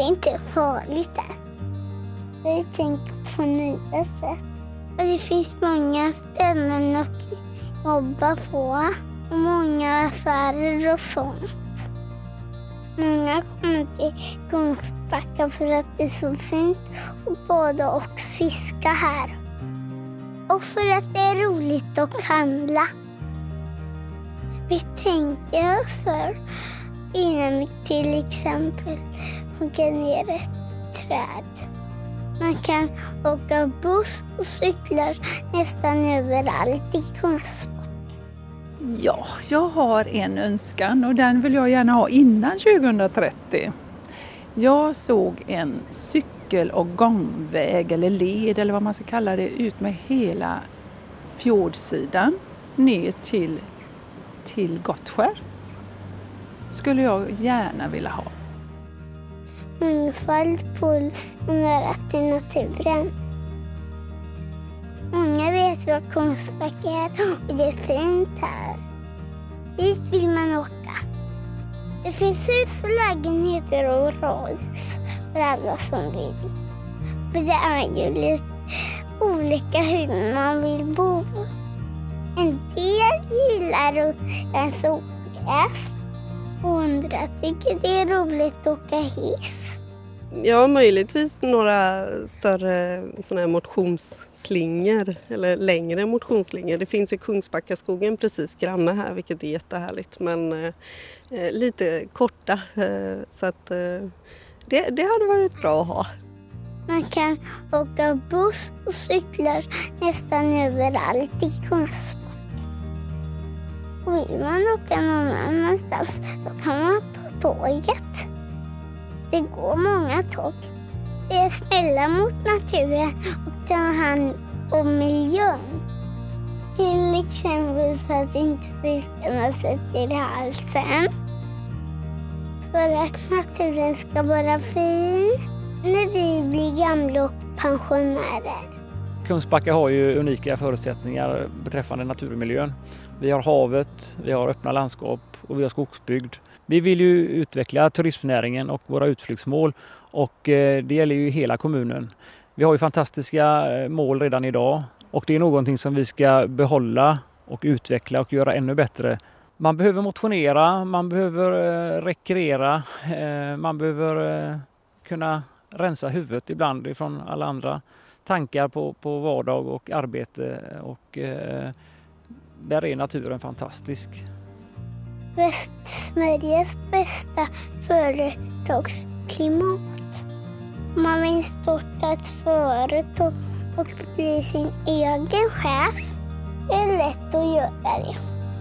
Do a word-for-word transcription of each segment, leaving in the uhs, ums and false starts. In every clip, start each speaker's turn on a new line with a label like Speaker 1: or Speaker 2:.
Speaker 1: inte farligt där. Vi tänker på nya sätt. Och det finns många ställen att jobba på. Och många affärer och sånt. Många kommer till Kungsbacka för att det är så fint och bada och fiska här. Och för att det är roligt att handla. Vi tänker oss för innan vi till exempel hugga ner ett träd. Man kan åka buss och cyklar nästan överallt i Kungsbacka.
Speaker 2: Ja, jag har en önskan och den vill jag gärna ha innan tjugohundratrettio. Jag såg en cykel- och gångväg eller led eller vad man ska kalla det ut med hela fjordsidan ner till, till Gottskär. Skulle jag gärna vilja ha.
Speaker 1: Mångfald, puls och nära till naturen. Många vet vad Kungsbacka är och det är fint här. Dit vill man åka. Det finns hus och lägenheter och radhus för alla som vill. För det är ju lite olika hur man vill bo. En del gillar att rensa ogräs och andra tycker det är roligt att åka hiss.
Speaker 3: Ja, möjligtvis några större såna här motionsslingor eller längre motionsslingor. Det finns i Kungsbackaskogen precis granna här, vilket är jättehärligt, men eh, lite korta eh, så att eh, det, det hade varit bra att ha.
Speaker 1: Man kan åka buss och cyklar nästan överallt i Kungsbacka. Och vill man åka någon annanstans då kan man ta tåget. Det går många tåg. Det är snälla mot naturen och tar hand om miljön. Till exempel så att inte fiskarna sätter i halsen. För att naturen ska vara fin när vi blir gamla och pensionärer.
Speaker 4: Kungsbacka har ju unika förutsättningar beträffande naturmiljön. Vi har havet, vi har öppna landskap och vi har skogsbygd. Vi vill ju utveckla turismnäringen och våra utflyktsmål och det gäller ju hela kommunen. Vi har ju fantastiska mål redan idag och det är någonting som vi ska behålla och utveckla och göra ännu bättre. Man behöver motionera, man behöver rekreera, man behöver kunna rensa huvudet ibland ifrån alla andra tankar på, på vardag och arbete och där är naturen fantastisk.
Speaker 1: Västsveriges bästa företagsklimat. Man vill starta ett företag och bli sin egen chef. Det är lätt att göra det.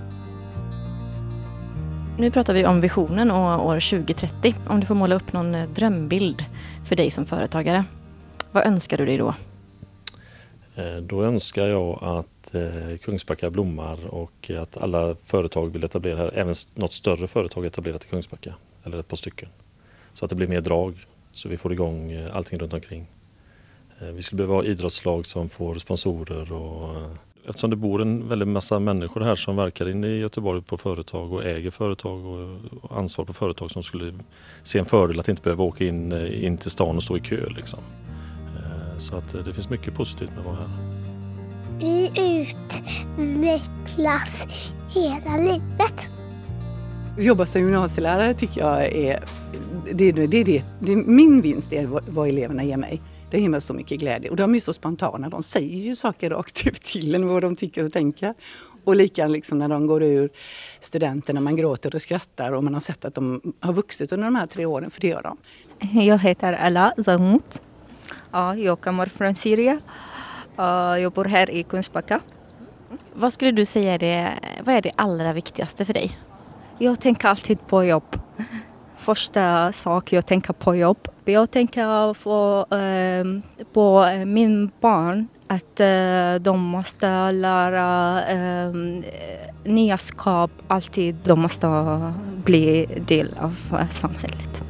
Speaker 5: Nu pratar vi om visionen och år tjugohundratrettio. Om du får måla upp någon drömbild för dig som företagare. Vad önskar du dig då?
Speaker 6: Då önskar jag att Kungsbacka blommar och att alla företag vill etablera här. Även något större företag etablerat i Kungsbacka. Eller ett par stycken. Så att det blir mer drag. Så vi får igång allting runt omkring. Vi skulle behöva ha idrottslag som får sponsorer. Och eftersom det bor en väldigt massa människor här som verkar inne i Göteborg på företag och äger företag och ansvar på företag som skulle se en fördel att inte behöva åka in, in till stan och stå i kö liksom. Så att det finns mycket positivt med att vara här.
Speaker 1: Vi utvecklas hela livet.
Speaker 7: Jobba som gymnasielärare tycker jag är, det, det, det, det, det, min vinst är vad, vad eleverna ger mig. Det ger mig så mycket glädje. Och de är så spontana, de säger ju saker rakt ut till en vad de tycker och tänker. Och lika liksom när de går ur studenten, när man gråter och skrattar och man har sett att de har vuxit under de här tre åren, för det gör de.
Speaker 8: Jag heter Ala Zamut. Jag kommer från Syrien. Jag bor här i Kungsbacka.
Speaker 5: Vad skulle du säga är det, vad är det allra viktigaste för dig?
Speaker 8: Jag tänker alltid på jobb. Första sak jag tänker på jobb. Jag tänker på, eh, på min barn att eh, de måste lära eh, nya skap. Alltid de måste bli del av samhället.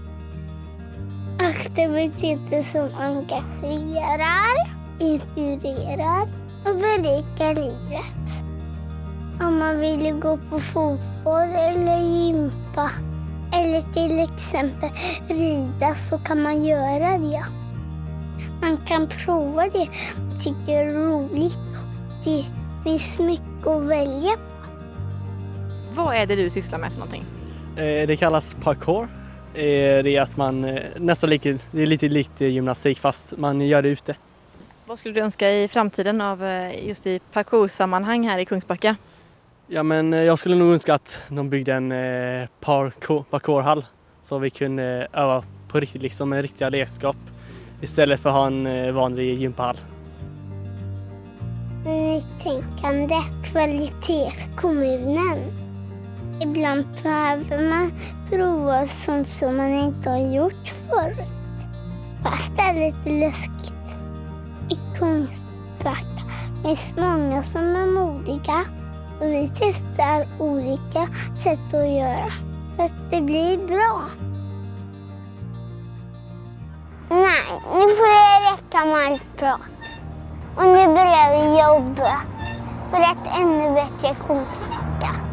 Speaker 1: Aktiviteter som engagerar, inspirerar och berikar livet. Om man vill gå på fotboll eller gympa eller till exempel rida, så kan man göra det. Man kan prova det och tycka det är roligt. Det finns mycket att välja på.
Speaker 5: Vad är det du sysslar med för någonting?
Speaker 9: Det kallas parkour. Det är att man nästan lika, det är lite likt gymnastik fast man gör det ute.
Speaker 5: Vad skulle du önska i framtiden av just i parkoursammanhang här i Kungsbacka?
Speaker 9: Ja, men jag skulle nog önska att de byggde en parkour, parkourhall så vi kunde öva på riktigt, liksom med riktiga redskap istället för att ha en vanlig gympahall.
Speaker 1: Nytänkande, kvalitetskommunen. Ibland behöver man prova sånt som man inte har gjort förut. Fast det är lite läskigt. I Kungsbacka finns många som är modiga. Och vi testar olika sätt att göra. Så att det blir bra. Nej, nu får det räcka med allt prat. Och nu börjar vi jobba för ett ännu bättre Kungsbacka.